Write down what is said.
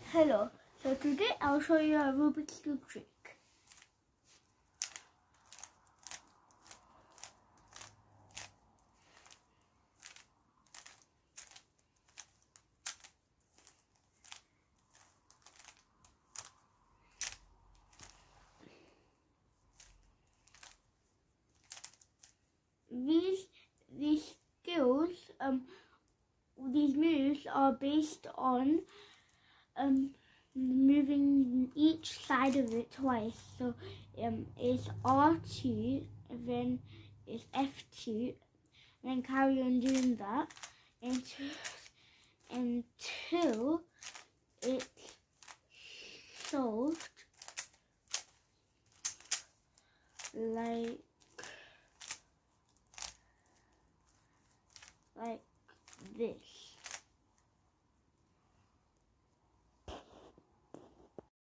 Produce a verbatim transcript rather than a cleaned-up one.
Hello, so today I'll show you a Rubik's Cube trick. These, these skills, um, these moves are based on um, moving each side of it twice. So um, it's R two, and then it's F two, and then carry on doing that until, until